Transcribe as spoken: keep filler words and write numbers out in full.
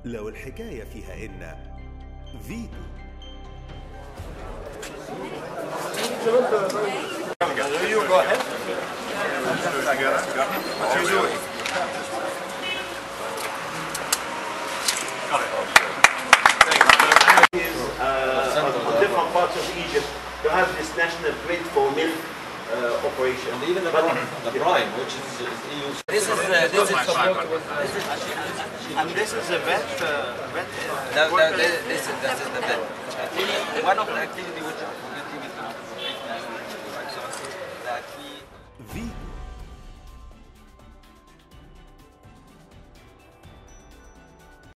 لو الحكاية فيها إن فيتو. On different parts of Egypt to have this national grid for milk uh, operation. And even the, the brine, which is, is E U. This is uh, this is support with this is And this is a vet. Uh, vet uh, no, no, this, this is this is the bit. One of the activity which I forget to mention. The key. فيتو.